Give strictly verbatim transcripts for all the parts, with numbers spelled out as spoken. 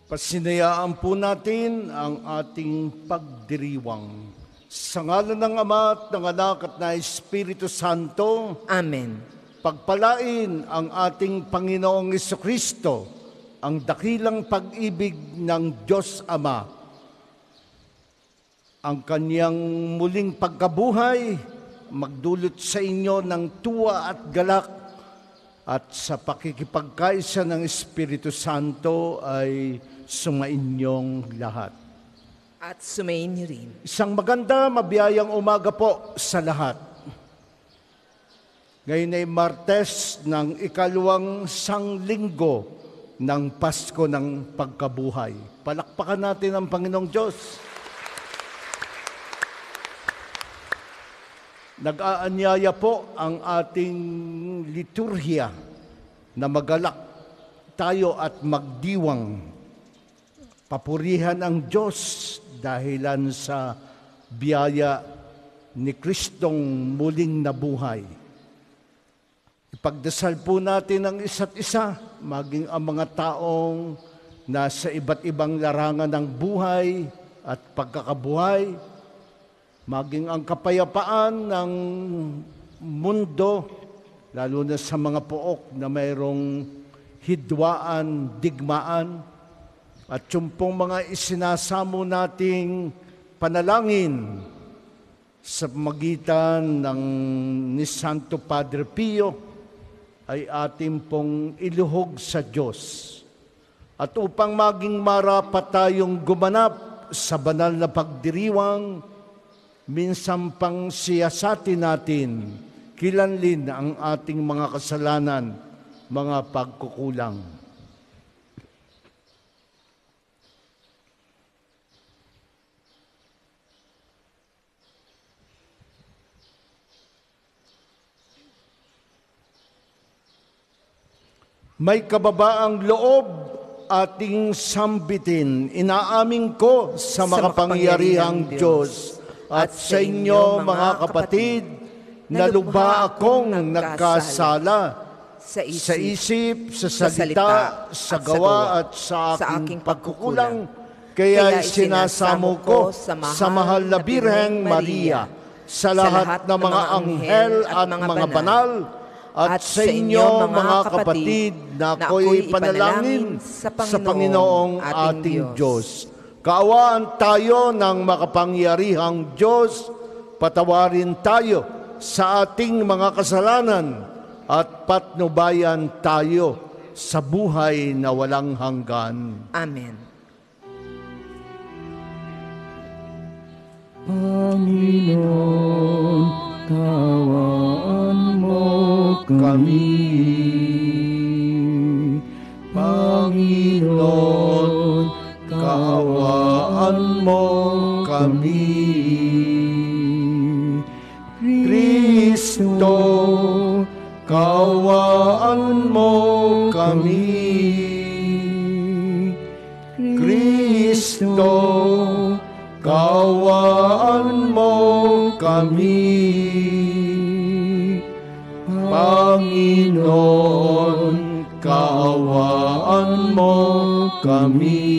Pasinayaan po natin ang ating pagdiriwang. Sa ngalan ng Ama at ng Anak at ng Espiritu Santo. Amen. Pagpalain ang ating Panginoong Jesucristo, ang dakilang pag-ibig ng Diyos Ama, ang kanyang muling pagkabuhay, magdulot sa inyo ng tuwa at galak, at sa pakikipagkaisa ng Espiritu Santo ay sumainyong lahat. At sumain niyo rin. Isang maganda, mabiyayang umaga po sa lahat. Ngayon ay Martes ng ikalawang sanglinggo ng Pasko ng Pagkabuhay. Palakpakan natin ang Panginoong Diyos. Nag-aanyaya po ang ating liturhiya na magalak tayo at magdiwang. Papurihan ang Diyos dahilan sa biyaya ni Kristong muling nabuhay. Ipagdasal po natin ang isa't isa, maging ang mga taong nasa iba't ibang larangan ng buhay at pagkakabuhay, maging ang kapayapaan ng mundo, lalo na sa mga pook na mayroong hidwaan, digmaan, at yung pong mga isinasamo nating panalangin sa magitan ng ni Santo Padre Pio ay ating pong iluhog sa Diyos. At upang maging marapat tayong gumanap sa banal na pagdiriwang, minsan pang siyasatin natin, kilanlin ang ating mga kasalanan, mga pagkukulang. May kababaang loob ating sambitin, inaamin ko sa makapangyarihang Diyos at sa inyo mga kapatid, na lubha akong nagkasala sa isip, sa salita, sa gawa at sa aking pagkukulang. Kaya sinasamo ko sa mahal na Birheng Maria, sa lahat ng mga anghel at mga banal, at sa inyo mga kapatid na ako'y panalangin sa Panginoong ating Diyos. Kaawaan tayo ng makapangyarihang Diyos, patawarin tayo sa ating mga kasalanan at patnubayan tayo sa buhay na walang hanggan. Amen. Panginoon, kaawaan mo kami. Panginoon, kaawaan mo kami. Kristo, kaawaan mo kami. Kristo, kaawaan mo kami. Panginoon, kaawaan mo kami.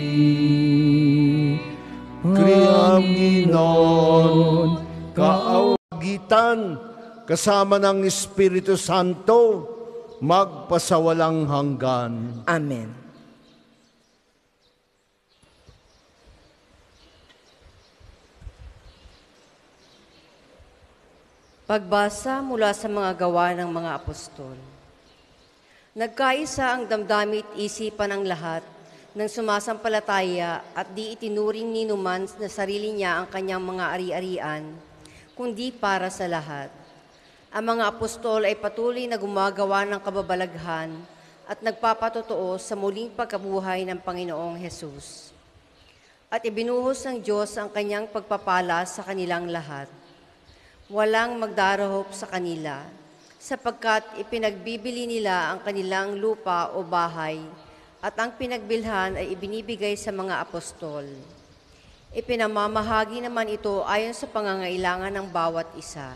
Panginoon, kaawagitan kasama ng Espiritu Santo, magpasawalang hanggan. Amen. Pagbasa mula sa mga gawa ng mga apostol. Nagkaisa ang damdamit isipan ng lahat ng sumasampalataya at di itinuring ni numan na sarili niya ang kanyang mga ari-arian, kundi para sa lahat. Ang mga apostol ay patuloy na gumagawa ng kababalaghan at nagpapatotoo sa muling pagkabuhay ng Panginoong Hesus. At ibinuhos ng Diyos ang kanyang pagpapala sa kanilang lahat. Walang magdarahop sa kanila, sapagkat ipinagbibili nila ang kanilang lupa o bahay, at ang pinagbilhan ay ibinibigay sa mga apostol. Ipinamamahagi naman ito ayon sa pangangailangan ng bawat isa.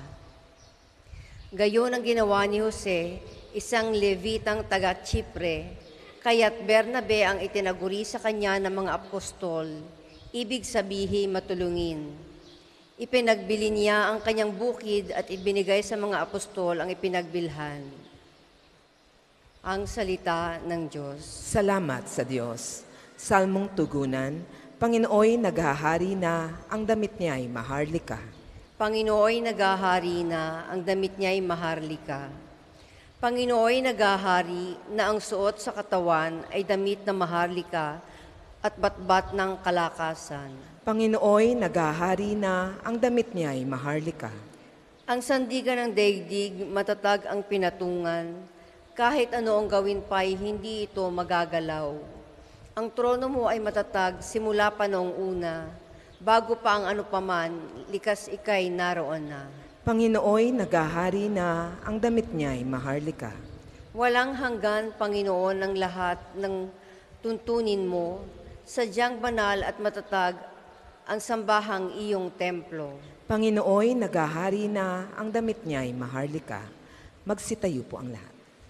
Gayon ang ginawa ni Jose, isang Levitang taga-Chipre, Kaya't Bernabe ang itinaguri sa kanya ng mga apostol, ibig sabihin matulungin. Ipinagbili niya ang kanyang bukid at ibinigay sa mga apostol ang ipinagbilhan. Ang salita ng Diyos. Salamat sa Diyos. Salmong tugunan, Panginooy naghahari na, ang damit niya ay maharlika. Panginooy naghahari na, ang damit niya ay maharlika. Panginooy naghahari na ang suot sa katawan ay damit na maharlika at batbat ng kalakasan. Panginooy naghahari na, ang damit niya ay maharlika. Ang sandigan ng daigdig, matatag ang pinatungan, kahit ano ang gawin pa'y hindi ito magagalaw. Ang trono mo ay matatag simula pa noong una, bago pa ang ano paman, likas ika'y naroon na. Panginooy naghahari na, ang damit niya ay maharlika. Walang hanggan, Panginoon, ng lahat ng tuntunin mo, sadyang banal at matatag ang sambahang iyong templo. Panginooy naghahari na, ang damit niya ay maharlika. Magsitayo po ang lahat.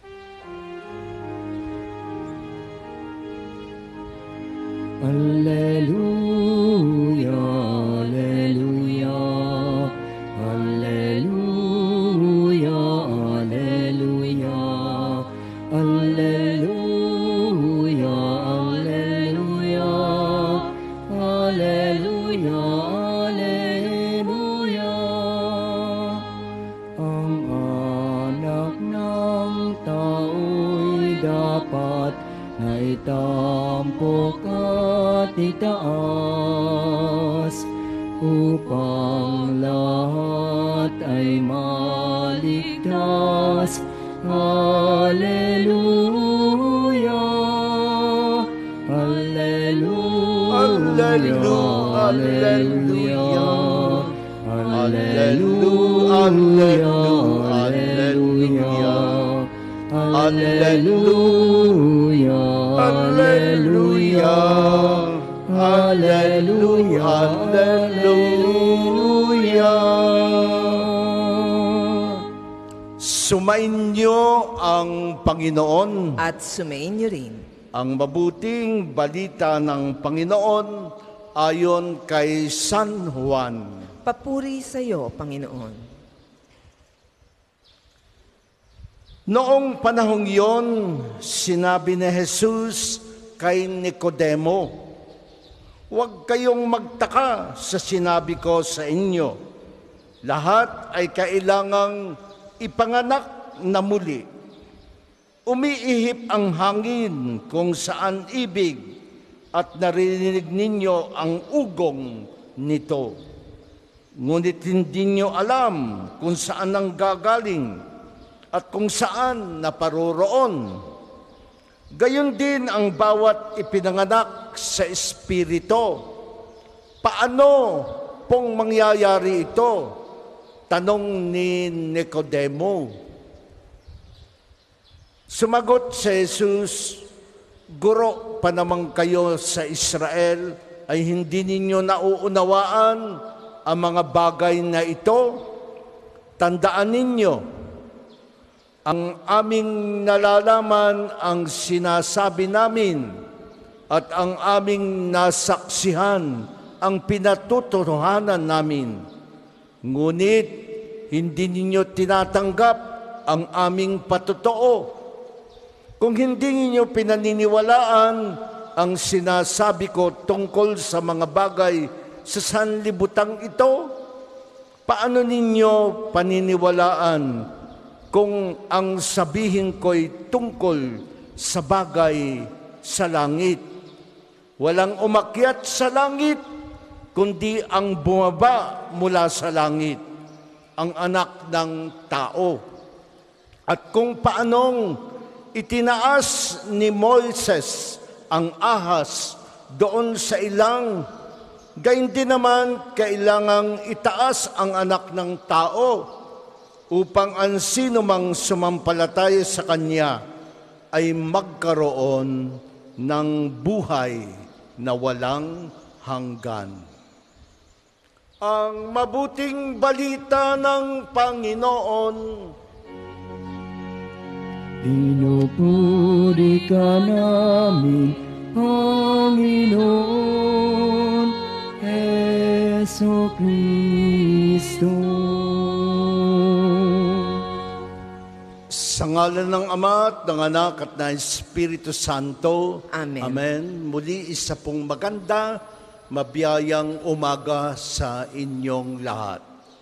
Alleluia, alleluia, alleluia, alleluia, alleluia, alleluia, alleluia, alleluia. Ang anak ng tao'y dapat na itampok at itaas, upang lahat ay maligtas. Alleluia, Alleluia, Alleluia, Alleluia, Alleluia, Alleluia, Alleluia, Alleluia. Sumainyo ang Panginoon. At sumayin niyo rin. Ang mabuting balita ng Panginoon ayon kay San Juan. Papuri sa iyo, Panginoon. Noong panahong iyon, sinabi ni Jesus kay Nicodemo, "Huwag kayong magtaka sa sinabi ko sa inyo. Lahat ay kailangang ipanganak na muli. Umiihip ang hangin kung saan ibig at narinig ninyo ang ugong nito. Ngunit hindi nyo alam kung saan ang gagaling at kung saan naparoroon. Gayon din ang bawat ipinanganak sa Espiritu. Paano pong mangyayari ito?" Tanong ni Nicodemo. Sumagot si Jesus, "Guro pa naman kayo sa Israel, ay hindi ninyo nauunawaan ang mga bagay na ito? Tandaan ninyo, ang aming nalalaman ang sinasabi namin at ang aming nasaksihan ang pinatutuhanan namin. Ngunit hindi ninyo tinatanggap ang aming patotoo. Kung hindi ninyo pinaniniwalaan ang sinasabi ko tungkol sa mga bagay sa sanlibutang ito, paano ninyo paniniwalaan kung ang sabihin ko'y tungkol sa bagay sa langit? Walang umakyat sa langit, kundi ang bumaba mula sa langit, ang anak ng tao. At kung paanong itinaas ni Moises ang ahas doon sa ilang, gayon din naman kailangang itaas ang anak ng tao upang ang sino mang sumampalataya sa kanya ay magkaroon ng buhay na walang hanggan. Ang mabuting balita ng Panginoon. Pinupuri Pinupuri ka namin, Panginoon Heso Kristo. Sa ngalan ng Ama at ng Anak at ng Espiritu Santo. Amen. Amen. Muli isa pong maganda, mabiyayang umaga sa inyong lahat.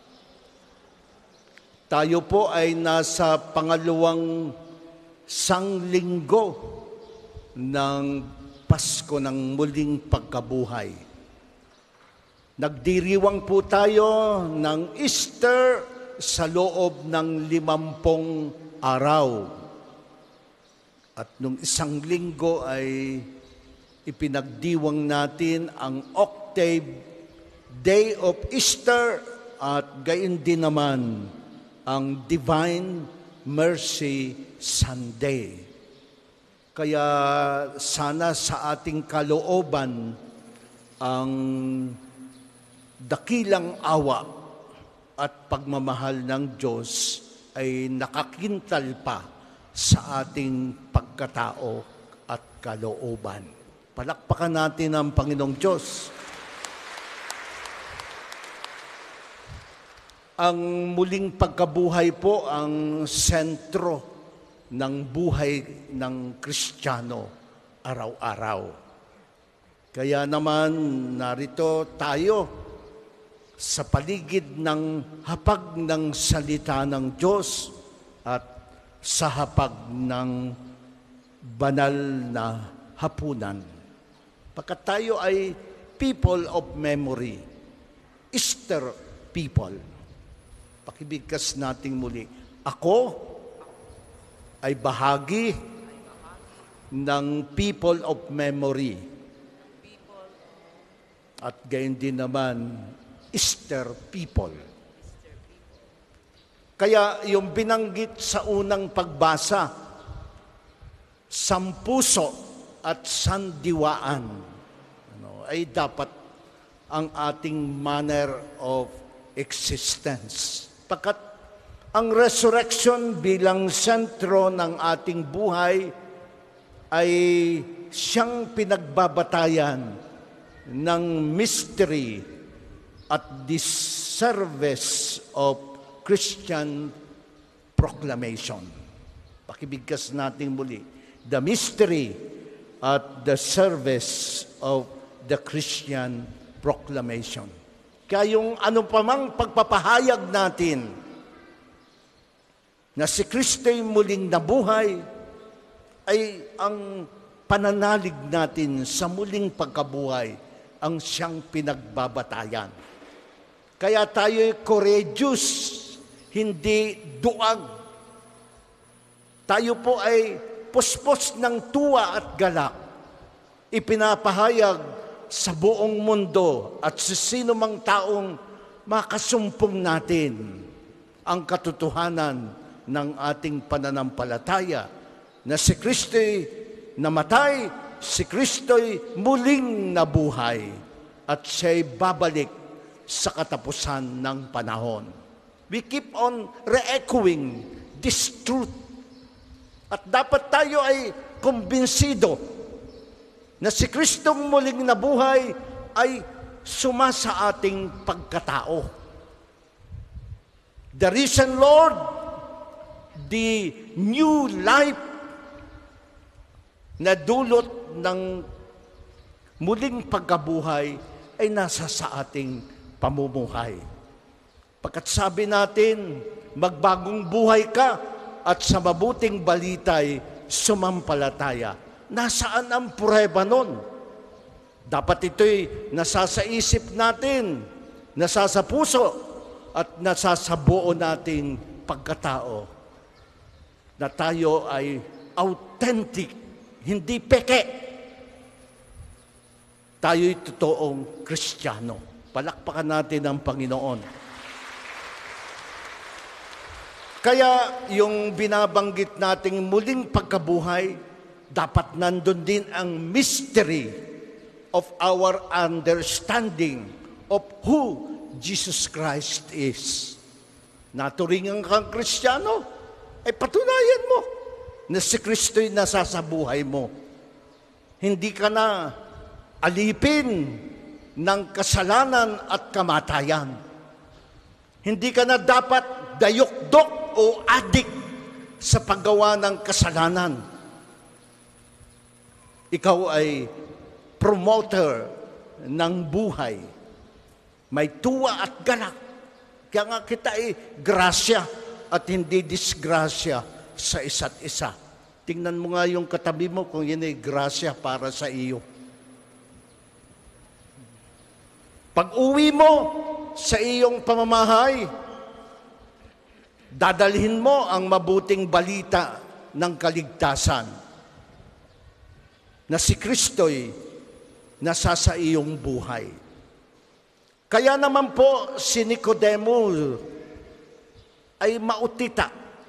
Tayo po ay nasa pangalawang sanglinggo ng Pasko ng muling pagkabuhay. Nagdiriwang po tayo ng Easter sa loob ng limampung araw. At nung isang linggo ay ipinagdiwang natin ang octave day of Easter at gayon din naman ang Divine Mercy Sunday. Kaya sana sa ating kalooban ang dakilang awa at pagmamahal ng Diyos ay nakakintal pa sa ating pagkatao at kalooban. Palakpakan natin ang Panginoong Diyos. Ang muling pagkabuhay po ang sentro ng buhay ng Kristiyano araw-araw. Kaya naman narito tayo sa paligid ng hapag ng salita ng Diyos at sa hapag ng banal na hapunan. Pagkat tayo ay people of memory, Easter people. Pakibigkas nating muli. Ako ay bahagi ng people of memory. At gayon din naman, Easter people. Kaya yung binanggit sa unang pagbasa, sampuso at sandiwaan, ano, ay dapat ang ating manner of existence. Pagkat ang resurrection bilang sentro ng ating buhay ay siyang pinagbabatayan ng mystery at the service of Christian proclamation. Pakibigkas natin muli. The mystery at the service of the Christian proclamation. Kaya yung ano pa mang pagpapahayag natin na si Kristo'y muling nabuhay ay ang pananalig natin sa muling pagkabuhay ang siyang pinagbabatayan. Kaya tayo'y courageous, hindi duag. Tayo po ay puspos ng tuwa at galak. Ipinapahayag sa buong mundo at sa sino mang taong makasumpong natin ang katotohanan ng ating pananampalataya na si Kristo'y namatay, si Kristo'y muling nabuhay at siya'y babalik sa katapusan ng panahon. We keep on re-echoing this truth. At dapat tayo ay kumbinsido na si Kristong muling nabuhay ay suma sa ating pagkatao. The risen Lord, the new life na dulot ng muling pagkabuhay ay nasa sa ating pamumuhay. Pagkat sabi natin, magbagong buhay ka at sa mabuting balita'y sumampalataya. Nasaan ang prueba nun? Dapat ito'y nasa sa isip natin, nasa sa puso, at nasa sa buo nating pagkatao. Na tayo ay authentic, hindi peke. Tayo'y totoong Kristiyano. Palakpakan natin ang Panginoon. Kaya yung binabanggit nating muling pagkabuhay, dapat nandun din ang mystery of our understanding of who Jesus Christ is. Naturingan kang Kristiyano, ay patunayan mo na si Kristo'y nasa sa buhay mo. Hindi ka na alipin ng kasalanan at kamatayan. Hindi ka na dapat dayok-dok o adik sa paggawa ng kasalanan. Ikaw ay promoter ng buhay. May tuwa at galak. Kaya nga kita ay grasya at hindi disgrasya sa isa't isa. Tingnan mo nga yung katabi mo kung yun ay grasya para sa iyo. Pag uwi mo sa iyong pamamahay, dadalhin mo ang mabuting balita ng kaligtasan na si Kristo'y nasa sa iyong buhay. Kaya naman po si Nicodemo ay mautita.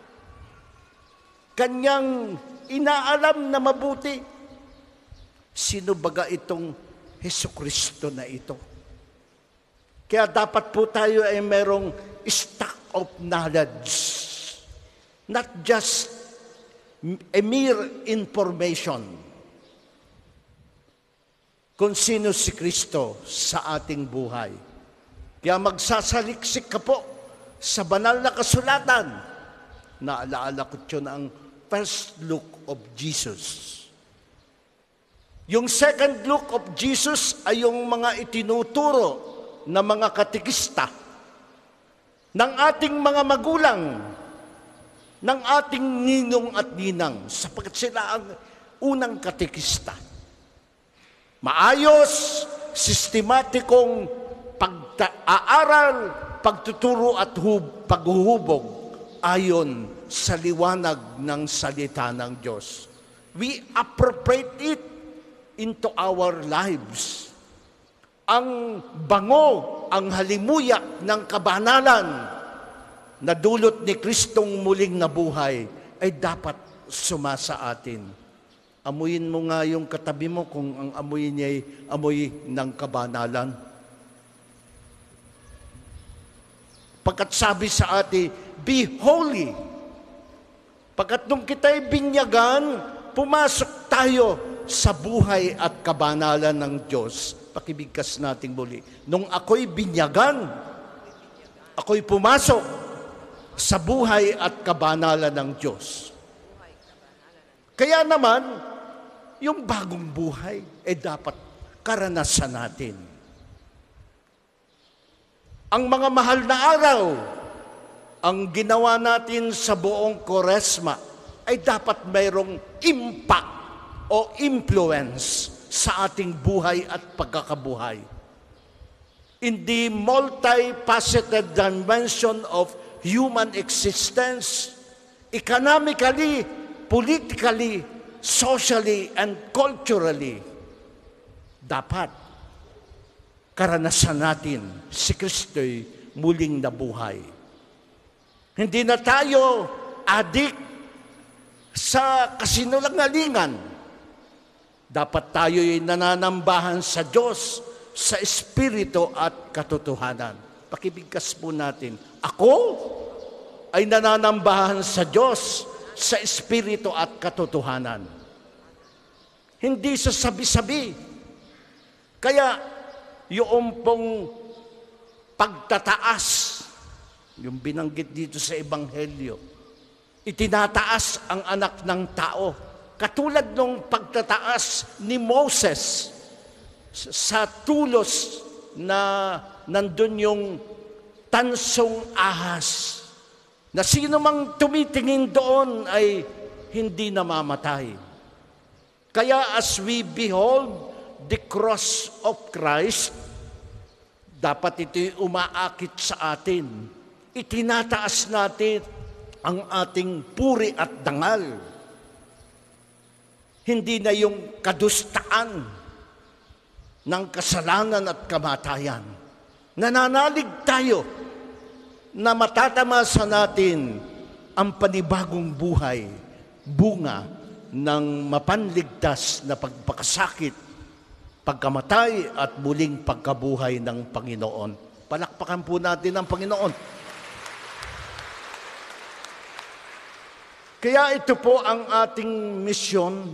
Kanyang inaalam na mabuti. Sino baga itong Hesukristo na ito? Kaya dapat po tayo ay merong stock of knowledge. Not just a mere information. Kung sino si Kristo sa ating buhay. Kaya magsasaliksik ka po sa banal na kasulatan. Naalaala ko yun ang first look of Jesus. Yung second look of Jesus ay yung mga itinuturo na mga katikista ng ating mga magulang, ng ating ninong at ninang, sapagkat sila ang unang katikista. Maayos, sistematikong pag-aaral, pagtuturo at hub, paghuhubog ayon sa liwanag ng salita ng Diyos. We appropriate it into our lives. Ang bango, ang halimuyak ng kabanalan na dulot ni Kristong muling nabuhay ay dapat sumasa atin. Amuyin mo nga yung katabi mo kung ang amoy niya ay amoy ng kabanalan. Pagkat sabi sa atin, be holy. Pagkat nung kita'y binyagan, pumasok tayo sa buhay at kabanalan ng Diyos. Pakibigkas natin muli. Nung ako'y binyagan, ako'y pumasok sa buhay at kabanalan ng Diyos. Kaya naman, yung bagong buhay, eh dapat karanasan natin. Ang mga mahal na araw, ang ginawa natin sa buong Koresma, ay dapat mayroong impact o influence sa ating buhay at pagkakabuhay. In the multifaceted dimension of human existence, economically, politically, socially, and culturally, dapat karanasan natin si Kristo'y muling nabuhay. Hindi na tayo adik sa kasinungalingan. Dapat tayo'y nananambahan sa Diyos, sa Espiritu at katotohanan. Pakibigkas po natin. Ako ay nananambahan sa Diyos, sa Espiritu at katotohanan. Hindi sa sabi-sabi. Kaya, yung pong pagtataas, yung binanggit dito sa Ebanghelyo, itinataas ang anak ng tao. Katulad ng pagtataas ni Moses sa tulos na nandun yung tansong ahas, na sino mang tumitingin doon ay hindi namamatay. Kaya as we behold the cross of Christ, dapat ito'y umaakit sa atin. Itinataas natin ang ating puri at dangal. Hindi na yung kadustaan ng kasalanan at kamatayan. Nananalig tayo na matatamasa natin ang panibagong buhay, bunga ng mapanligtas na pagpakasakit, pagkamatay at muling pagkabuhay ng Panginoon. Palakpakan po natin ang Panginoon. Kaya ito po ang ating misyon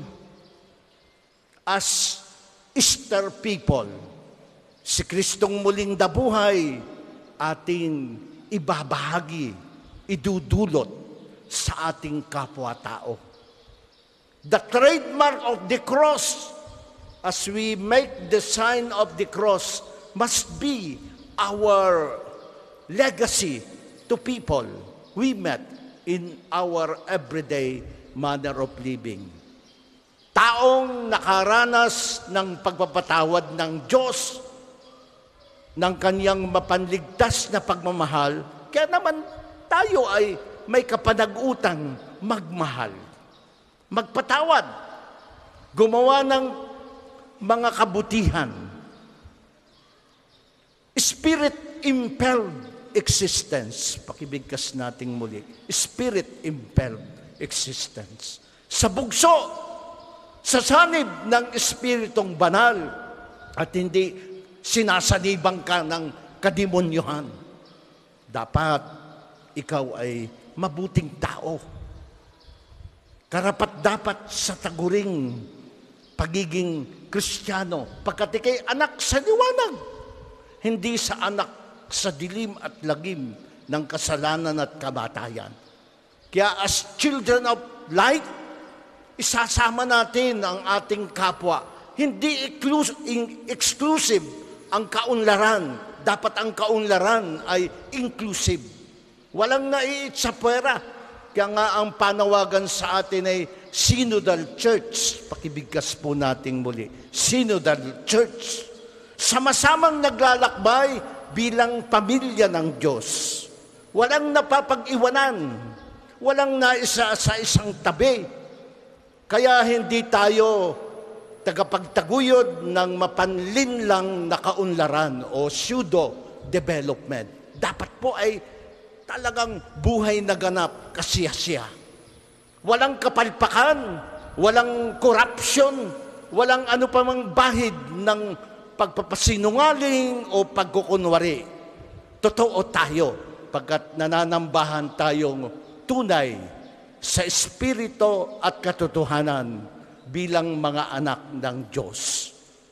as Easter people. Si Kristong muling nabuhay, ating ibabahagi, idudulot sa ating kapwa-tao. The trademark of the cross, as we make the sign of the cross, must be our legacy to people we met in our everyday manner of living. Taong nakaranas ng pagpapatawad ng Diyos, ng kanyang mapanligtas na pagmamahal, kaya naman tayo ay may kapanag-utang magmahal, magpatawad, gumawa ng mga kabutihan. Spirit-impelled existence. Pakibigkas nating muli. Spirit-impelled existence. Sa bugso, sa sanib ng Espiritong Banal, at hindi sinasanibang ka ng kadimonyohan. Dapat ikaw ay mabuting tao. Karapat-dapat sa taguring pagiging Kristiyano, pagkat ikay anak sa liwanag, hindi sa anak sa dilim at lagim ng kasalanan at kamatayan. Kaya as children of light, isasama natin ang ating kapwa. Hindi exclusive ang kaunlaran. Dapat ang kaunlaran ay inclusive. Walang naiit sa pwera. Kaya nga ang panawagan sa atin ay Synodal Church. Pakibigkas po natin muli. Synodal Church. Sama-samang naglalakbay bilang pamilya ng Diyos. Walang napapag-iwanan. Walang naisa sa isang tabi. Kaya hindi tayo tagapagtaguyod ng mapanlinlang na kaunlaran o pseudo-development. Dapat po ay talagang buhay na ganap, kasiya-siya. Walang kapalpakan, walang corruption, walang ano pa mang bahid ng pagpapasinungaling o pagkukunwari. Totoo tayo pagkat nananambahan tayong tunay sa espiritu at katotohanan bilang mga anak ng Diyos.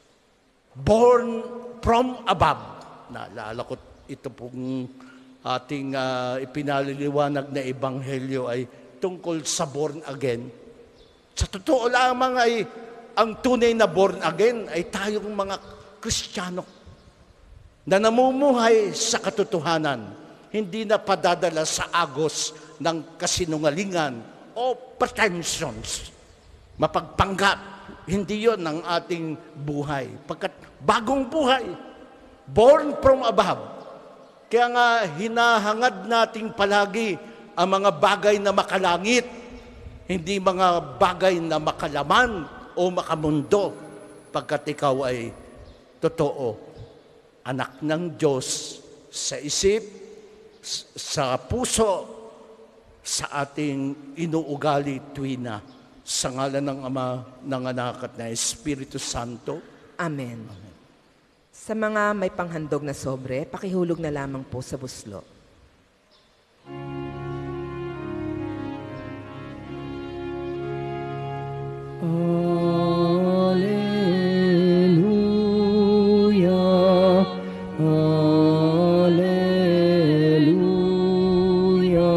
Born from above. Naalala ko ito pong ating uh, ipinaliliwanag na ebanghelyo ay tungkol sa born again. Sa totoo lamang ay ang tunay na born again ay tayong mga Kristiyano na namumuhay sa katotohanan, hindi na padadala sa agos ng kasinungalingan o pretensions. Mapagpanggap, hindi yon ang ating buhay. Pagkat bagong buhay, born from above. Kaya nga hinahangad nating palagi ang mga bagay na makalangit, hindi mga bagay na makalaman o makamundo, pagkat ikaw ay totoo, anak ng Diyos sa isip, sa puso, sa ating inuugali tuwina, sa ngalan ng Ama, ng Anak at ng Espiritu Santo. Amen. Amen. Sa mga may panghandog na sobre, pakihulog na lamang po sa buslo. Alleluia, alleluia,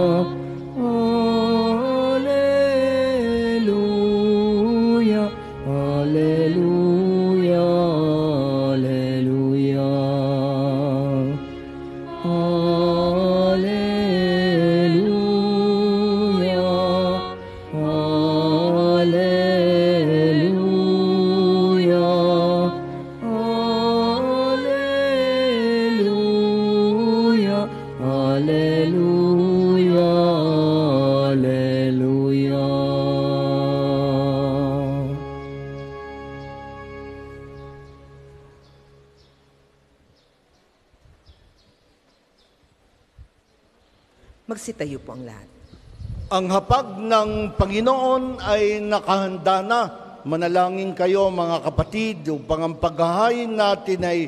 alleluia, alleluia, alleluia, Magsitayo po ang lahat. Ang hapag ng Panginoon ay nakahanda na. Manalangin kayo mga kapatid upang ang paghahain natin ay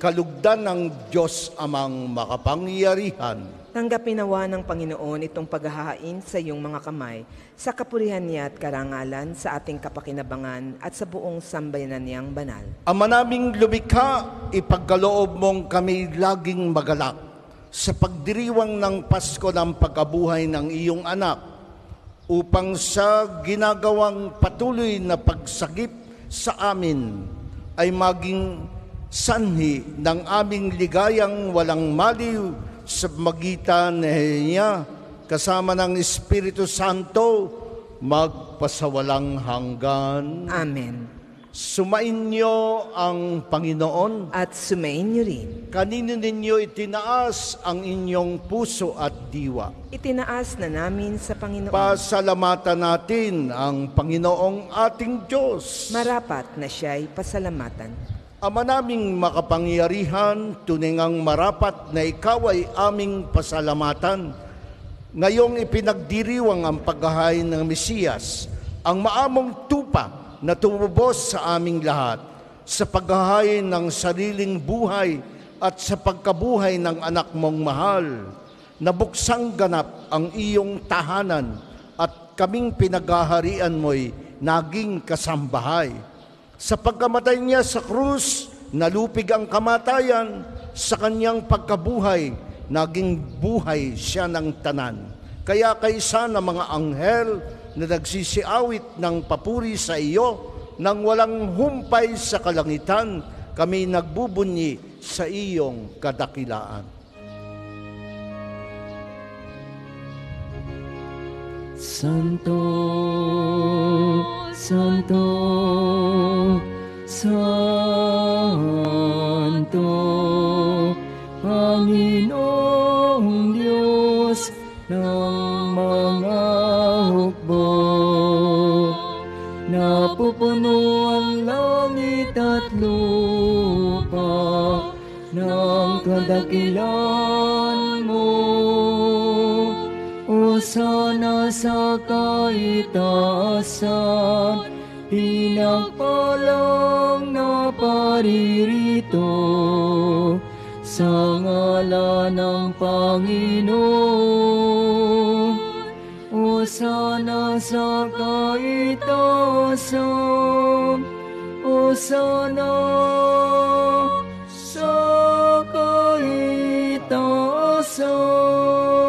kalugdan ng Diyos amang makapangyarihan. Tanggapin nawa ng Panginoon itong paghahain sa iyong mga kamay, sa kapurihan niya at karangalan, sa ating kapakinabangan at sa buong sambayanan niyang banal. Ama naming lumikha, ipagkaloob mong kami laging magalak sa pagdiriwang ng Pasko ng pagkabuhay ng iyong anak, upang sa ginagawang patuloy na pagsagip sa amin ay maging sanhi ng aming ligayang walang maliw sa magitan niya kasama ng Espiritu Santo magpasawalang hanggan. Amen. Sumainyo ang Panginoon. At sumain niyo rin. Kanino ninyo itinaas ang inyong puso at diwa? Itinaas na namin sa Panginoon. Pasalamatan natin ang Panginoong ating Diyos. Marapat na siya'y pasalamatan. Ama naming makapangyarihan, tunay ngang marapat na ikaw ay aming pasalamatan. Ngayong ipinagdiriwang ang paghahain ng Mesiyas, ang maamong tupa na tumubos sa aming lahat, sa paghahain ng sariling buhay at sa pagkabuhay ng anak mong mahal. Nabuksang ganap ang iyong tahanan at kaming pinaghaharian mo'y naging kasambahay. Sa pagkamatay niya sa krus, nalupig ang kamatayan. Sa kanyang pagkabuhay, naging buhay siya ng tanan. Kaya kaysa ng mga anghel na nagsisiawit ng papuri sa iyo, nang walang humpay sa kalangitan, kami nagbubunyi sa iyong kadakilaan. Santo, Santo, Santo, Panginoong Diyos ng mga hukbo. Napupuno ang langit at lupa ng kadakilan mo. Hosana sa kaitaasan, pinagpalang na paririto sa ngalan ng Panginoon. Hosana sa kaitaasan, Hosana sa kaitaasan.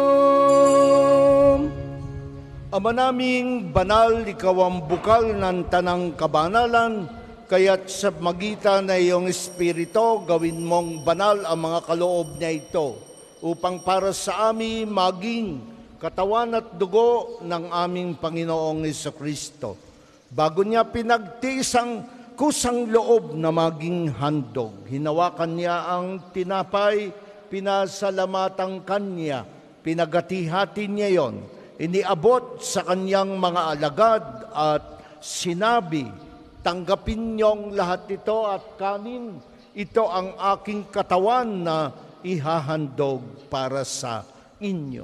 Ama naming banal, ikaw ang bukal ng tanang kabanalan, kaya't sa magitan na iyong Espiritu, gawin mong banal ang mga kaloob niya ito, upang para sa amin maging katawan at dugo ng aming Panginoong Jesucristo. Bago niya pinagtiis ang kusang loob na maging handog, hinawakan niya ang tinapay, pinasalamatan kanya, pinagati-hati niya yon, iniabot sa kanyang mga alagad at sinabi, tanggapin niyong lahat ito at kanin, ito ang aking katawan na ihahandog para sa inyo.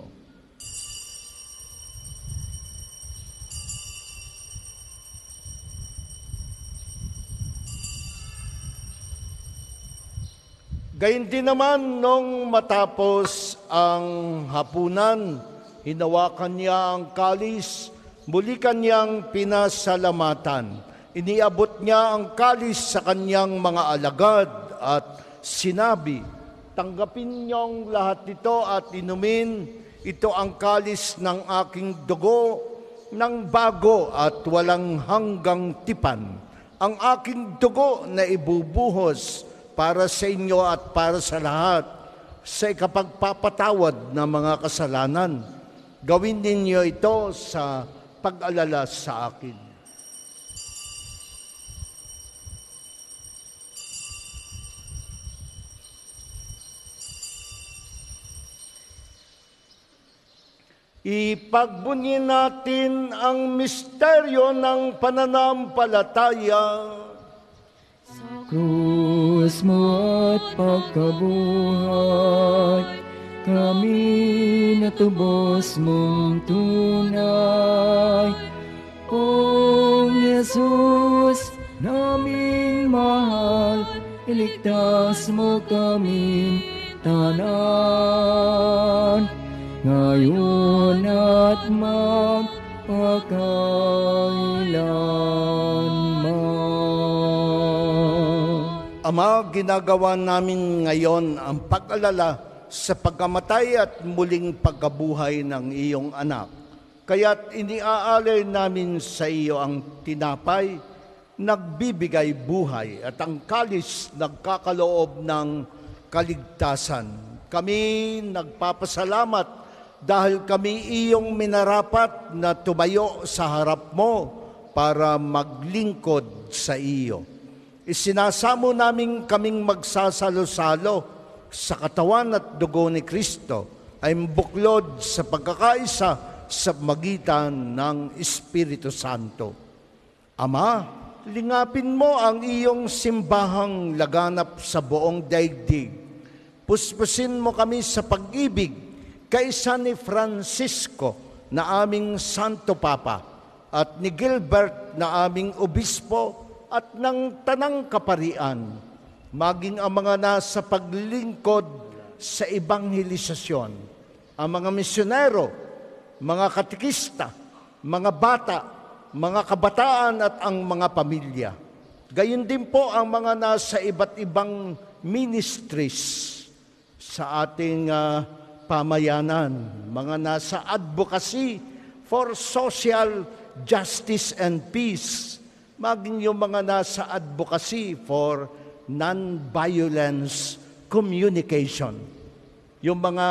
Gayun din naman nung matapos ang hapunan, hinawakan niya ang kalis, muli kanyang pinasalamatan. Iniabot niya ang kalis sa kanyang mga alagad at sinabi, tanggapin niyong lahat ito at inumin, ito ang kalis ng aking dugo, ng bago at walang hanggang tipan. Ang aking dugo na ibubuhos para sa inyo at para sa lahat, sa ikapagpapatawad ng mga kasalanan. Gawin ninyo ito sa pag-alala sa akin. Ipagbunyi natin ang misteryo ng pananampalataya. Krus mo at pagkabuhay, kami natubos mong tunay. O Jesus, naming mahal, iligtas mo kami tanan, ngayon at magpakailanman. Ama, ginagawa namin ngayon ang pag-alala sa pagkamatay at muling pagkabuhay ng iyong anak. Kaya't iniaalay namin sa iyo ang tinapay, nagbibigay buhay, at ang kalis nagkakaloob ng kaligtasan. Kami nagpapasalamat dahil kami iyong minarapat na tumayo sa harap mo para maglingkod sa iyo. Isinasamo namin kaming magsasalo-salo sa katawan at dugo ni Kristo ay buklod sa pagkakaisa sa magitan ng Espiritu Santo. Ama, lingapin mo ang iyong simbahang laganap sa buong daigdig. Puspusin mo kami sa pag-ibig kaisa ni Francisco na aming Santo Papa at ni Gilbert na aming Obispo at ng Tanang Kaparian, maging ang mga nasa paglingkod sa ebanghelisasyon, ang mga misyonero, mga katikista, mga bata, mga kabataan at ang mga pamilya. Gayon din po ang mga nasa iba't ibang ministries sa ating uh, pamayanan, mga nasa advocacy for social justice and peace, maging yung mga nasa advocacy for non-violence communication, yung mga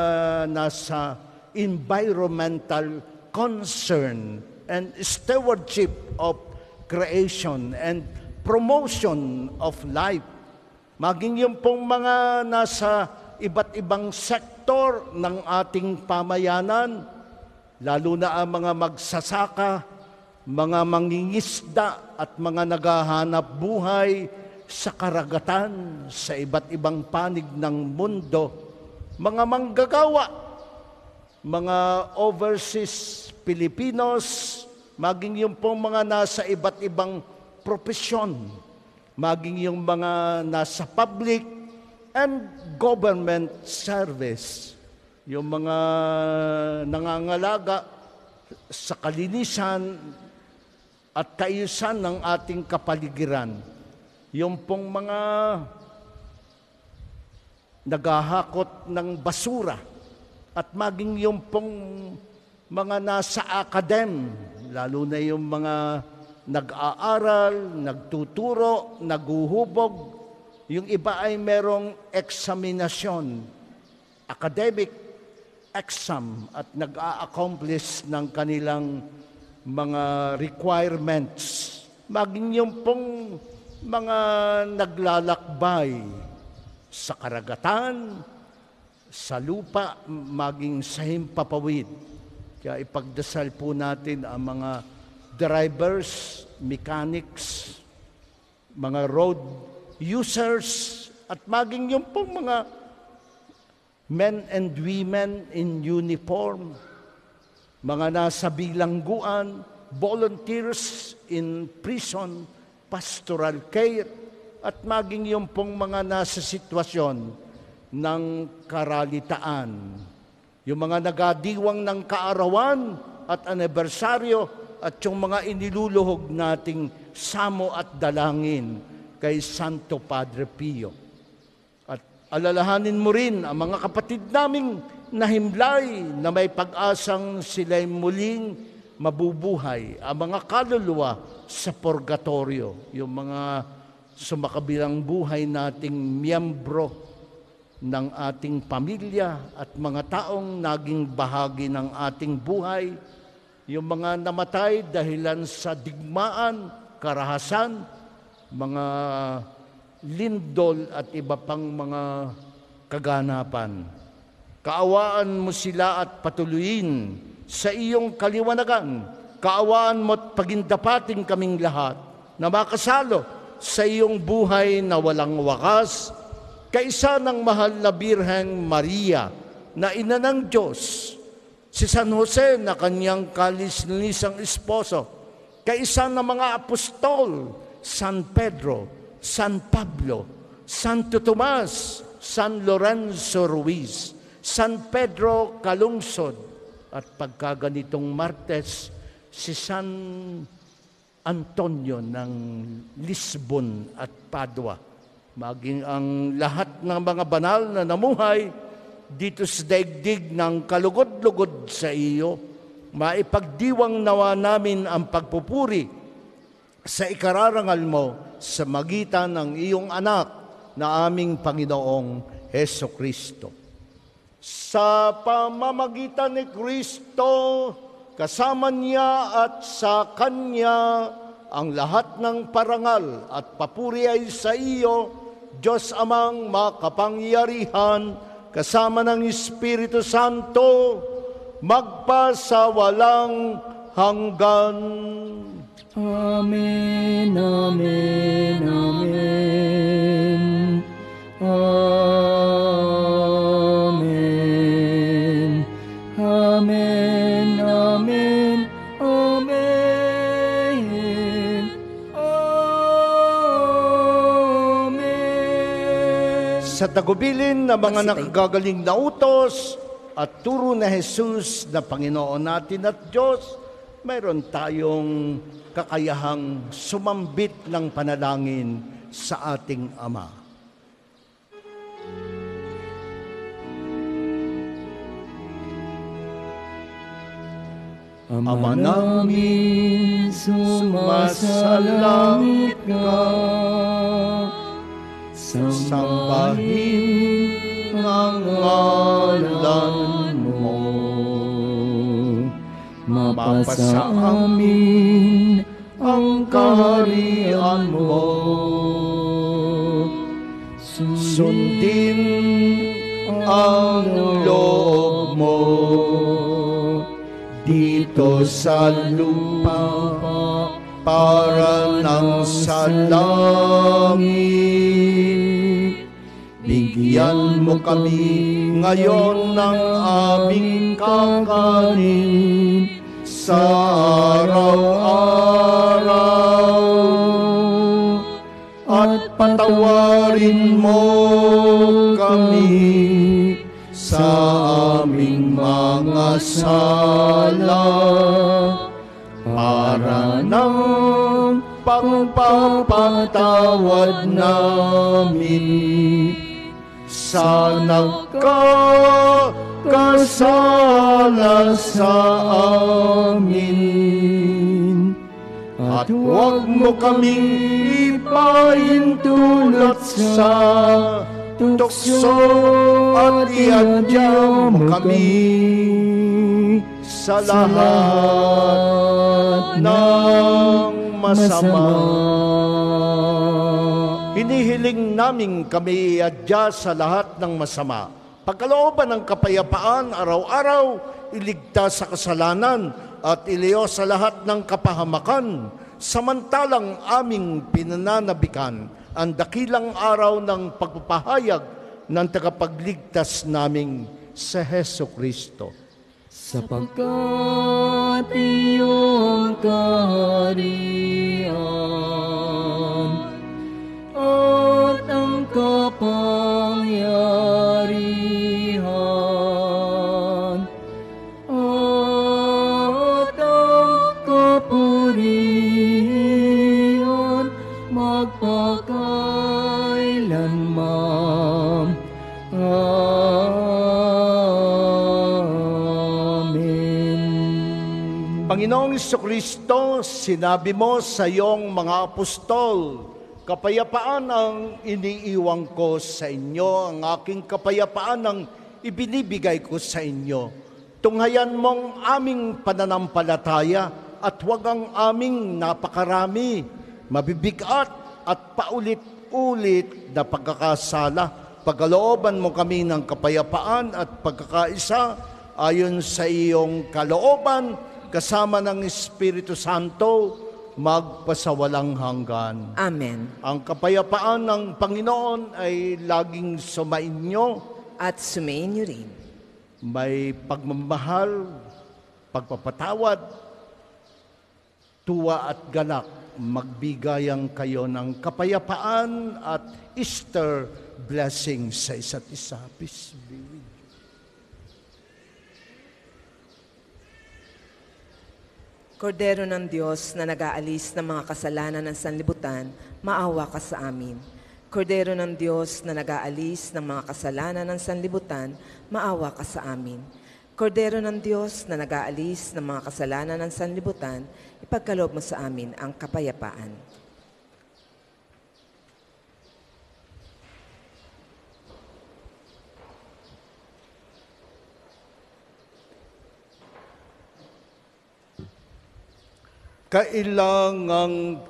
nasa environmental concern and stewardship of creation and promotion of life, maging yung pong mga nasa iba't ibang sektor ng ating pamayanan, lalo na ang mga magsasaka, mga mangingisda at mga naghahanap buhay sa karagatan, sa iba't ibang panig ng mundo, mga manggagawa, mga overseas Filipinos, maging yung pong mga nasa iba't ibang propesyon, maging yung mga nasa public and government service, yung mga nangangalaga sa kalinisan at kaayusan ng ating kapaligiran, yung pong mga naghahakot ng basura, at maging yung pong mga nasa akadem, lalo na yung mga nag-aaral, nagtuturo, naguhubog, yung iba ay merong eksaminasyon, academic exam, at nag-a-accomplish ng kanilang mga requirements. Maging yung pong mga naglalakbay sa karagatan, sa lupa, maging sa himpapawid. Kaya ipagdasal po natin ang mga drivers, mechanics, mga road users, at maging yung pong mga men and women in uniform, mga nasa bilangguan, volunteers in prison, pastoral care, at maging yung pong mga nasa sitwasyon ng karalitaan, yung mga nagadiwang ng kaarawan at anibersaryo, at yung mga iniluluhog nating samo at dalangin kay Santo Padre Pio. At alalahanin mo rin ang mga kapatid naming nahimlay na may pag-asang sila'y muling mabubuhay, ang mga kaluluwa sa purgatorio, yung mga sumakabilang buhay nating miyembro ng ating pamilya at mga taong naging bahagi ng ating buhay, yung mga namatay dahilan sa digmaan, karahasan, mga lindol at iba pang mga kaganapan. Kaawaan mo sila at patuloyin sa iyong kaliwanagan. Kaawaan mo at pagindapating kaming lahat na makasalo sa iyong buhay na walang wakas, kaisa ng mahal na Birheng Maria na ina ng Diyos, si San Jose na kanyang kalis-lisang esposo, kaisa ng mga apostol, San Pedro, San Pablo, Santo Tomas, San Lorenzo Ruiz, San Pedro Calungsod, at pagkaganitong Martes, si San Antonio ng Lisbon at Padua. Maging ang lahat ng mga banal na namuhay dito sa daigdig ng kalugod-lugod sa iyo, maipagdiwang nawa namin ang pagpupuri sa ikararangal mo sa magitan ng iyong anak na aming Panginoong Hesukristo. Sa pamamagitan ni Kristo, kasama niya at sa Kanya, ang lahat ng parangal at papuri ay sa iyo, Diyos Amang makapangyarihan, kasama ng Espiritu Santo, magpasawalang hanggan. Amen, amen, amen. Amen. Amen, amen, amen. Amen. Sa tagubilin na mga nakagagaling na utos at turo na Jesus na Panginoon natin at Diyos, mayroon tayong kakayahang sumambit ng panalangin sa ating Ama. Ama namin, sumasalangit ka, sambahin ang ngalan mo. Mapasa amin ang kaharian mo. Sundin ang loob mo dito sa lupa para nang sa langit. Bigyan mo kami ngayon ng aming kakanin sa araw-araw, at patawarin mo kami sa aming mga sala, para ng pagpapatawad namin sa nagkakasala sa amin. At huwag mo kaming ipahintulot sa tukso, at iadya mo kami sa lahat ng masama. Hinihiling namin kami iadya sa lahat ng masama. Pagkalooban ng kapayapaan araw-araw, iligtas sa kasalanan at iliyo sa lahat ng kapahamakan, samantalang aming pinananabikan ang dakilang araw ng pagpapahayag ng tagapagligtas naming sa Hesukristo. Sapagkat iyong kaharian at ang kapangyarihan at ang kapurihan magpakailanman. Amen. Panginoong Jesucristo, sinabi mo sa iyong mga apostol, kapayapaan ang iniiwang ko sa inyo, ang aking kapayapaan ang ibinibigay ko sa inyo. Tunghayan mong aming pananampalataya at huwag ang aming napakarami, mabibigat at paulit-ulit na pagkakasala. Pagkalooban mo kami ng kapayapaan at pagkakaisa ayon sa iyong kalooban, kasama ng Espiritu Santo, magpasawalang hanggan. Amen. Ang kapayapaan ng Panginoon ay laging sumainyo. At sumainyo rin. May pagmamahal, pagpapatawad, tuwa at galak magbigayan kayo ng kapayapaan at Easter blessings sa isa't isa. Peace be with you. Kordero ng Diyos na nag-aalis ng mga kasalanan ng sanlibutan, maawa ka sa amin. Kordero ng Diyos na nag-aalis ng mga kasalanan ng sanlibutan, maawa ka sa amin. Kordero ng Diyos na nag-aalis ng mga kasalanan ng sanlibutan, ipagkaloob mo sa amin ang kapayapaan. Kailangang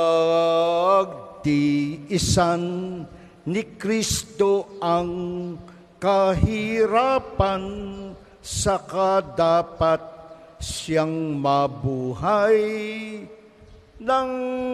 pagtiisan ni Kristo ang kahirapan, saka dapat siyang mabuhay ng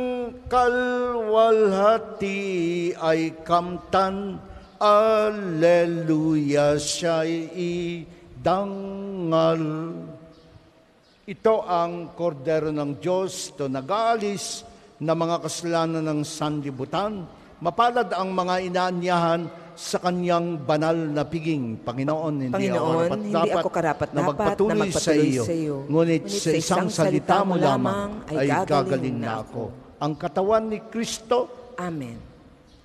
kalwalhati ay kamtan. Alleluia, siya'y idangal. Ito ang kordero ng Diyos, ito nag-aalis na mga kasalanan ng sanlibutan. Mapalad ang mga inaanyahan sa kanyang banal na piging. Panginoon, hindi Panginoon, ako hindi dapat ako karapat na dapat magpatuloy, na magpatuloy sa iyo. sa iyo. Ngunit sa isang salita mo lamang ay gagaling na ako. Ang katawan ni Kristo. Amen.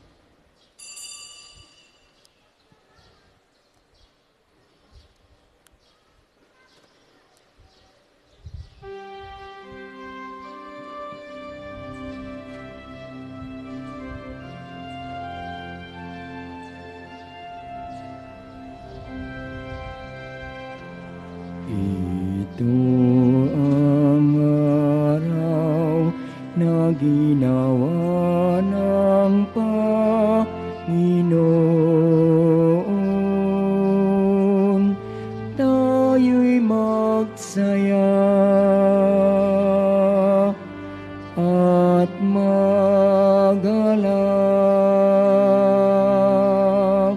Ito ang araw na ginawa ng Panginoon. Tayo'y magsaya at magalak.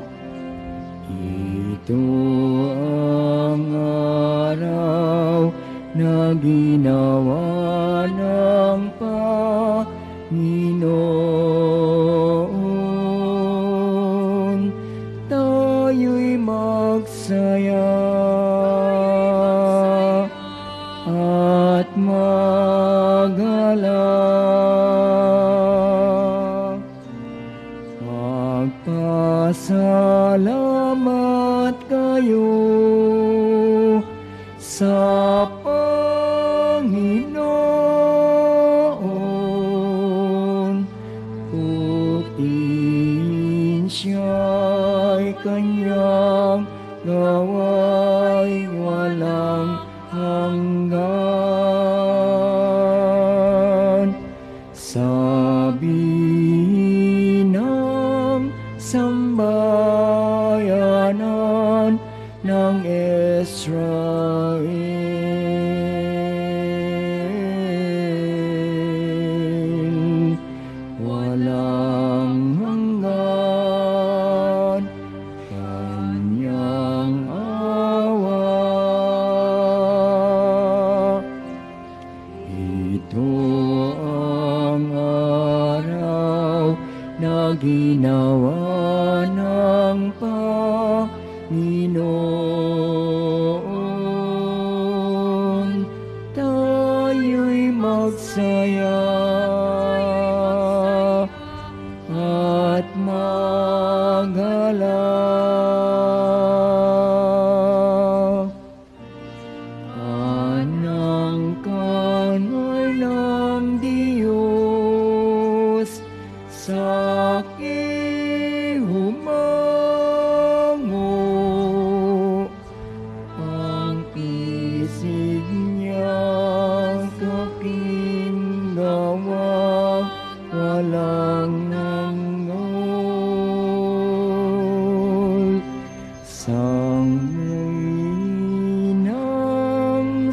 Ito ang araw na ginawa ng Panginoon. Tayo'y magsaya at magalak. Magpasalamat kayo sa Panginoon, putiin siya'y kanyang gawa'y walang hanggan. Sabihin ng sambayanan ng Israel, walang hanggan kanyang awa. Ito ang araw na ginawa ng Panginoon. Tayo'y magsaya at magalak. Anang kanal ng Diyos sa aking humango, ang pisig niyang kapingawa walang nanggol. Sangay ng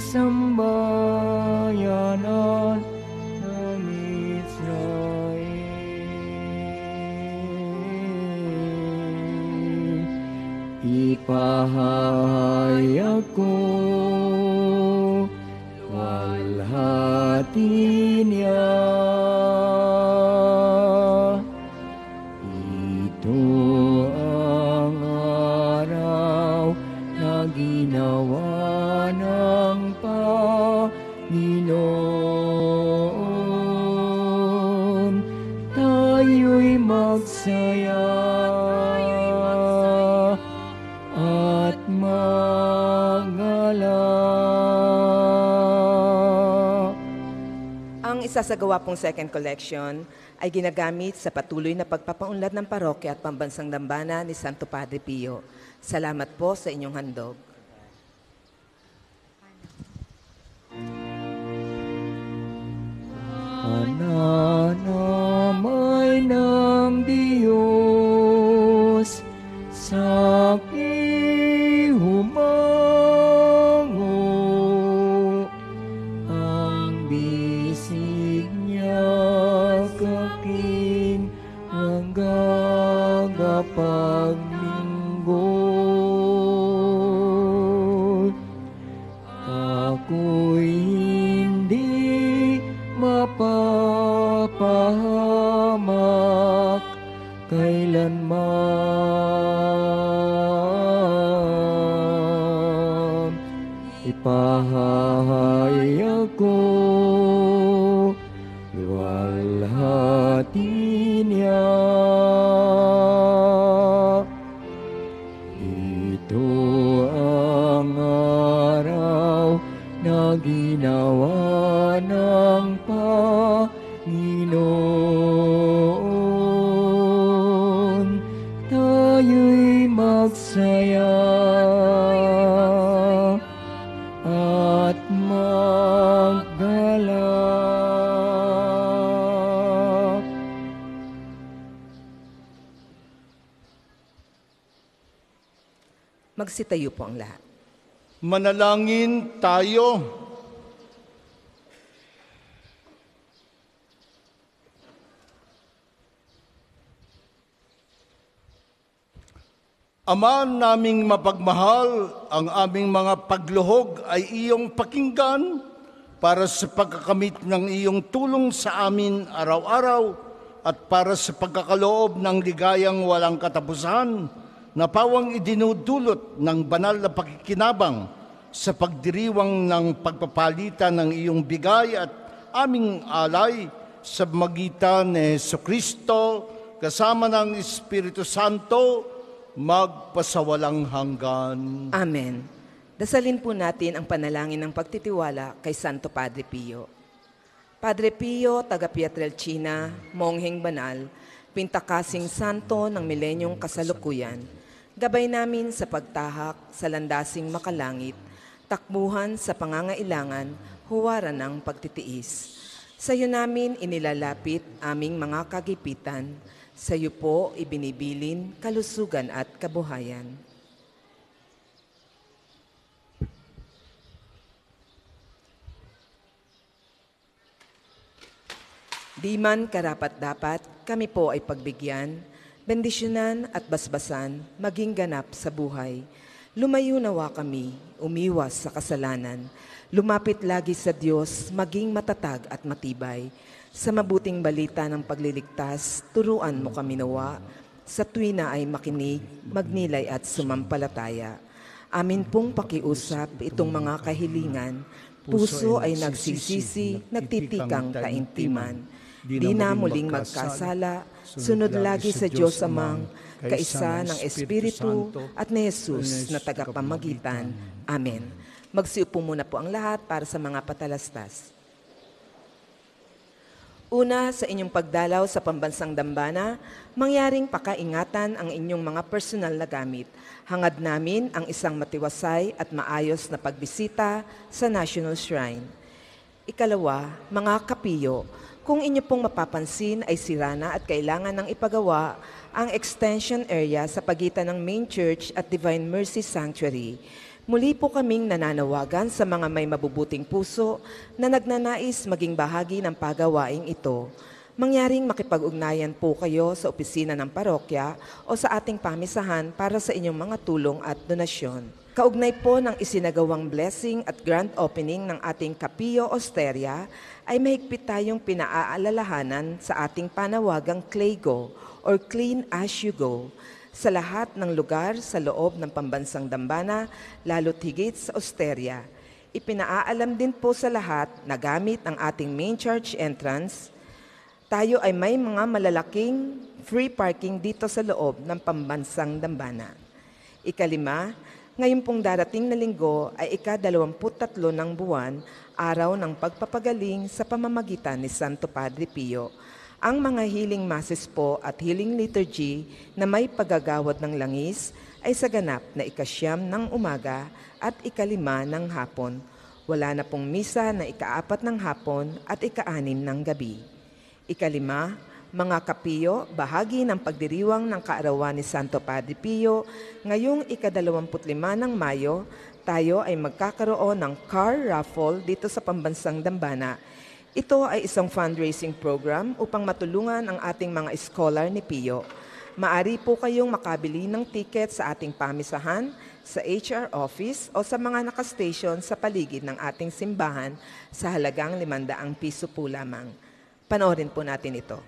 sambayanan ng Israel, ipahayag ko walhati niya at magalak. Ang isasagawa pong second collection ay ginagamit sa patuloy na pagpapaunlad ng parokya at pambansang dambana ni Santo Padre Pio. Salamat po sa inyong handog. Pananamay ng Diyos sa humango, ang bisig niya kaking manggagapaglinggod. Ako'y hindi mapapahamak kailanman. Ipahahay ako, luwalhati niya. Ito ang araw na ginawa ng Panginoon. Tayo'y magsaya at maggalak. Magsitayo po ang lahat. Manalangin tayo. Ama naming mapagmahal, ang aming mga pagluhog ay iyong pakinggan para sa pagkakamit ng iyong tulong sa amin araw-araw at para sa pagkakaloob ng ligayang walang katapusan na pawang idinudulot ng banal na pakikinabang sa pagdiriwang ng pagpapalitan ng iyong bigay at aming alay sa magitan ni Jesucristo kasama ng Espiritu Santo magpasawalang hanggan. Amen. Dasalin po natin ang panalangin ng pagtitiwala kay Santo Padre Pio. Padre Pio, taga Pietrelcina, mongheng banal, pintakasing santo ng milenyong kasalukuyan, gabay namin sa pagtahak sa landasing makalangit, takbuhan sa pangangailangan, huwaran ng pagtitiis. Sa iyo namin inilalapit aming mga kagipitan, sa iyo po ibinibilin kalusugan at kabuhayan. Di man karapat-dapat, kami po ay pagbigyan, bendisyonan at basbasan, maging ganap sa buhay. Lumayo nawa kami, umiwas sa kasalanan, lumapit lagi sa Diyos, maging matatag at matibay. Sa mabuting balita ng pagliligtas, turuan mo kami nawa, sa tuwi na ay makinig, magnilay at sumampalataya. Amin pong pakiusap itong mga kahilingan, puso ay nagsisisi, nagtitikang taimtiman. Di na muling magkasala, sunod lagi sa Diyos Amang, kaisa ng Espiritu at ni Jesus na tagapamagitan. Amen. Magsiupo muna po ang lahat para sa mga patalastas. Una, sa inyong pagdalaw sa pambansang dambana, mangyaring pakaingatan ang inyong mga personal na gamit. Hangad namin ang isang matiwasay at maayos na pagbisita sa National Shrine. Ikalawa, mga kapiyo, kung inyo pong mapapansin ay sira na at kailangan ng ipagawa ang extension area sa pagitan ng Main Church at Divine Mercy Sanctuary. Muli po kaming nananawagan sa mga may mabubuting puso na nagnanais maging bahagi ng pagawaing ito. Mangyaring makipag-ugnayan po kayo sa opisina ng parokya o sa ating pamisahan para sa inyong mga tulong at donasyon. Kaugnay po ng isinagawang blessing at grand opening ng ating Kapio Osteria, ay mahigpit tayong pinaaalalahanan sa ating panawagang CLAYGO or Clean As You Go sa lahat ng lugar sa loob ng pambansang dambana, lalo't higit sa Osteria. Ipinaaalam din po sa lahat na gamit ang ating main church entrance, tayo ay may mga malalaking free parking dito sa loob ng pambansang dambana. Ikalima, Ngayon pong darating na linggo ay ika-dalawamput tatlo ng buwan, araw ng pagpapagaling sa pamamagitan ni Santo Padre Pio. Ang mga healing masses po at healing liturgy na may paggagawad ng langis ay sa ganap na ikasyam ng umaga at ikalima ng hapon. Wala na pong misa na ikaapat ng hapon at ikaanim ng gabi. Ikalima, mga kapiyo, bahagi ng pagdiriwang ng kaarawan ni Santo Padre Pio, ngayong ikadalawamput lima ng Mayo, tayo ay magkakaroon ng car raffle dito sa Pambansang Dambana. Ito ay isang fundraising program upang matulungan ang ating mga scholar ni Pio. Maari po kayong makabili ng ticket sa ating pamisahan, sa H R office o sa mga nakastation sa paligid ng ating simbahan sa halagang limandaang piso po lamang. Panoorin po natin ito.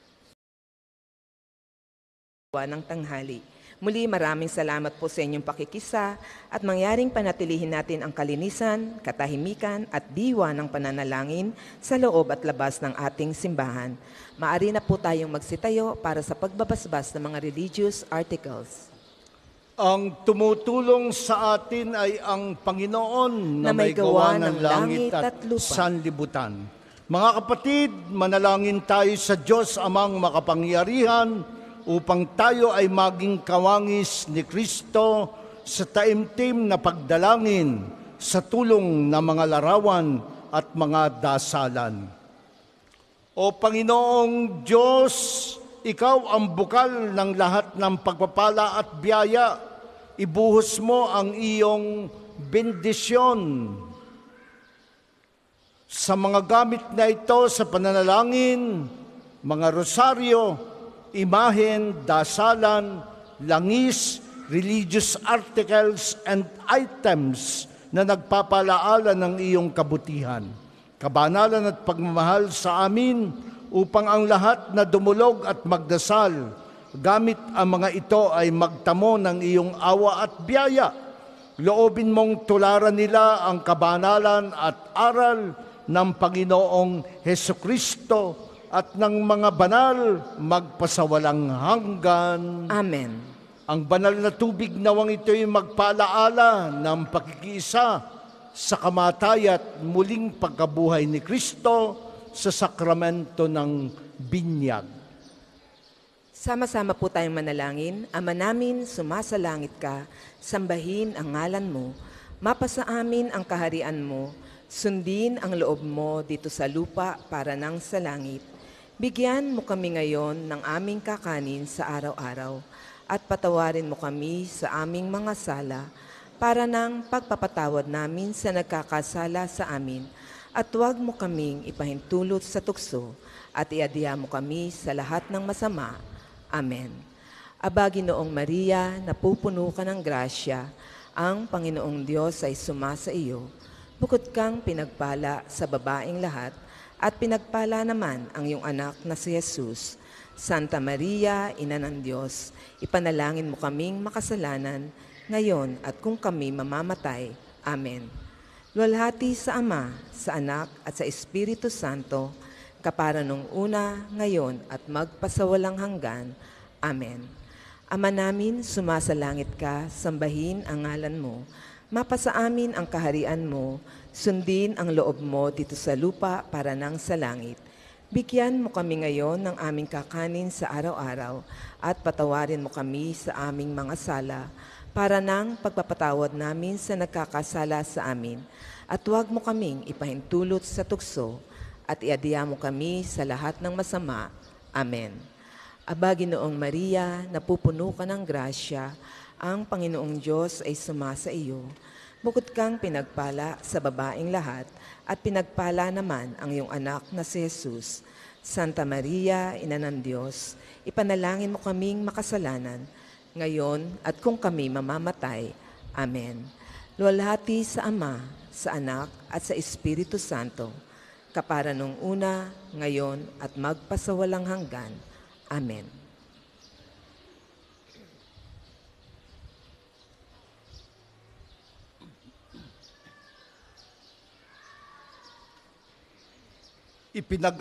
Ng tanghali. Muli maraming salamat po sa inyong pakikisa at mangyaring panatilihin natin ang kalinisan, katahimikan at diwa ng pananalangin sa loob at labas ng ating simbahan. Maari na po tayong magsitayo para sa pagbabasbas ng mga religious articles. Ang tumutulong sa atin ay ang Panginoon na, na may gawa ng langit at, at sanlibutan. Mga kapatid, manalangin tayo sa Diyos Amang makapangyarihan upang tayo ay maging kawangis ni Kristo sa taimtim na pagdalangin sa tulong ng mga larawan at mga dasalan. O Panginoong Diyos, Ikaw ang bukal ng lahat ng pagpapala at biyaya. Ibuhos mo ang iyong bendisyon sa mga gamit na ito sa pananalangin, mga rosaryo, imahen, dasalan, langis, religious articles, and items na nagpapalaala ng iyong kabutihan, kabanalan at pagmamahal sa amin upang ang lahat na dumulog at magdasal, gamit ang mga ito ay magtamo ng iyong awa at biyaya. Loobin mong tularan nila ang kabanalan at aral ng Panginoong Hesukristo at ng mga banal magpasawalang hanggan. Amen. Ang banal na tubig nawang ito'y magpaalaala ng pakikiisa sa kamatayat muling pagkabuhay ni Kristo sa sakramento ng binyag. Sama-sama po tayong manalangin. Ama namin, sumasalangit ka, sambahin ang ngalan mo, mapasa amin ang kaharian mo, sundin ang loob mo dito sa lupa para nang sa langit. Bigyan mo kami ngayon ng aming kakanin sa araw-araw at patawarin mo kami sa aming mga sala para ng pagpapatawad namin sa nagkakasala sa amin at huwag mo kaming ipahintulot sa tukso at iadya mo kami sa lahat ng masama. Amen. Aba, Ginoong Maria, napupuno ka ng grasya, ang Panginoong Diyos ay sumasa iyo. Bukod kang pinagpala sa babaeng lahat, at pinagpala naman ang iyong anak na si Jesus. Santa Maria, Ina ng Diyos, ipanalangin mo kaming makasalanan, ngayon at kung kami mamamatay. Amen. Luwalhati sa Ama, sa Anak at sa Espiritu Santo, kapara nung una, ngayon at magpasawalang hanggan. Amen. Ama namin, sumasalangit ka, sambahin ang ngalan mo, mapasa amin ang kaharian mo, sundin ang loob mo dito sa lupa para nang sa langit. Bigyan mo kami ngayon ng aming kakanin sa araw-araw at patawarin mo kami sa aming mga sala para nang pagpapatawad namin sa nagkakasala sa amin. At huwag mo kaming ipahintulot sa tukso at iadya mo kami sa lahat ng masama. Amen. Aba, Ginoong Maria, napupuno ka ng grasya, ang Panginoong Diyos ay sumasa iyo. Bukod kang pinagpala sa babaeng lahat, at pinagpala naman ang iyong anak na si Jesus. Santa Maria, Ina ng Diyos, ipanalangin mo kaming makasalanan, ngayon at kung kami mamamatay. Amen. Luwalhati sa Ama, sa Anak, at sa Espiritu Santo, kapara nung una, ngayon, at magpasawalang hanggan. Amen.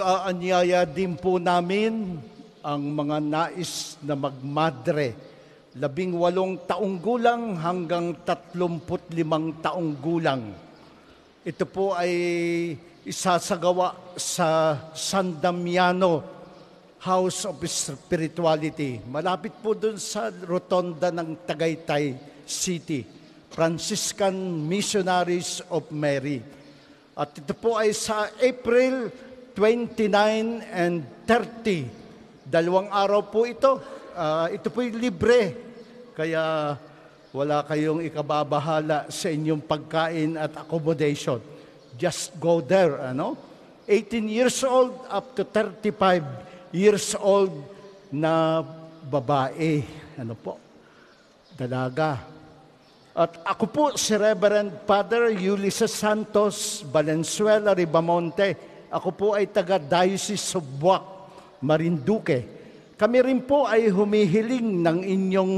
Ipinag-aanyaya din po namin ang mga nais na magmadre labing walong taong gulang hanggang tatlumput limang taong gulang. Ito po ay isasagawa sa San Damiano House of Spirituality. Malapit po dun sa rotonda ng Tagaytay City, Franciscan Missionaries of Mary. At ito po ay sa April twenty-nine and thirty. Dalawang araw po ito. Uh, ito po'y libre, kaya wala kayong ikababahala sa inyong pagkain at accommodation. Just go there, ano? eighteen years old up to thirty-five years old na babae. Ano po? Dalaga. At ako po si Reverend Father Ulysses Santos Valenzuela Ribamonte. Ako po ay taga-Diocese of Buac, Marinduque. Kami rin po ay humihiling ng inyong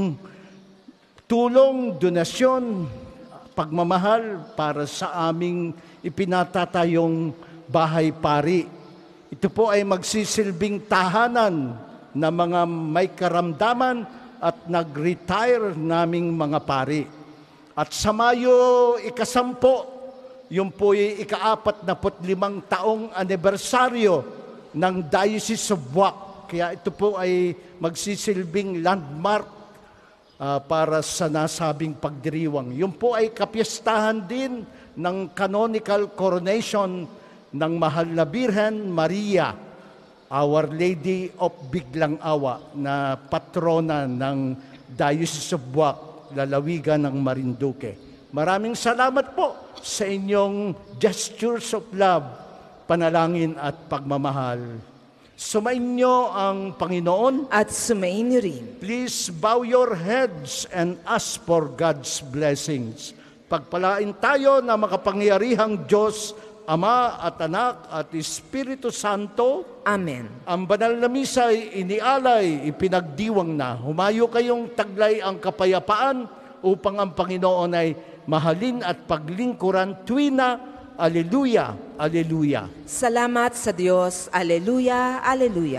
tulong, donasyon, pagmamahal para sa aming ipinatatayong bahay pari. Ito po ay magsisilbing tahanan na mga may karamdaman at nag-retire naming mga pari. At sa Mayo ikasampo, yung po ay ikaapat na putlimang taong anibersaryo ng Diocese of Buac. Kaya ito po ay magsisilbing landmark uh, para sa nasabing pagdiriwang. Yun po ay kapiyastahan din ng canonical coronation ng Mahal na Birhen Maria, Our Lady of Biglang Awa, na patrona ng Diocese of Buac, lalawigan ng Marinduque. Maraming salamat po sa inyong gestures of love, panalangin at pagmamahal. Sumainyo ang Panginoon. At sumainyo rin. Please bow your heads and ask for God's blessings. Pagpalain tayo na makapangyarihang Diyos, Ama at Anak at Espiritu Santo. Amen. Ang banal na misa ay inialay, ipinagdiwang na. Humayo kayong taglay ang kapayapaan upang ang Panginoon ay mahalin at paglingkuran tuwina. Aleluya, aleluya. Salamat sa Diyos. Aleluya, aleluya.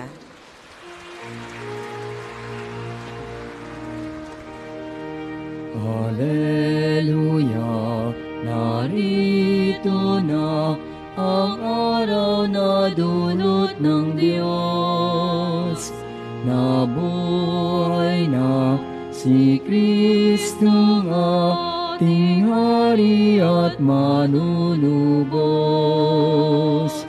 Aleluya, narito na ang araw na dulot ng Diyos. Nabuhay na si Kristong ating Hari at manunubos.